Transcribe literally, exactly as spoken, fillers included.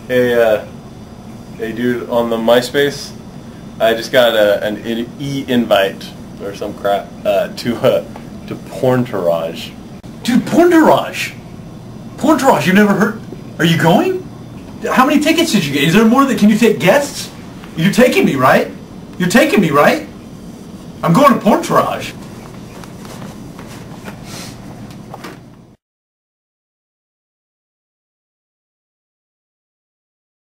Hey, uh, hey, dude, on the MySpace, I just got a, an e-invite or some crap uh, to uh, to Porntourage. Dude, Porntourage! Porntourage, you never heard? Are you going? How many tickets did you get? Is there more than, can you take guests? You're taking me, right? You're taking me, right? I'm going to Porntourage.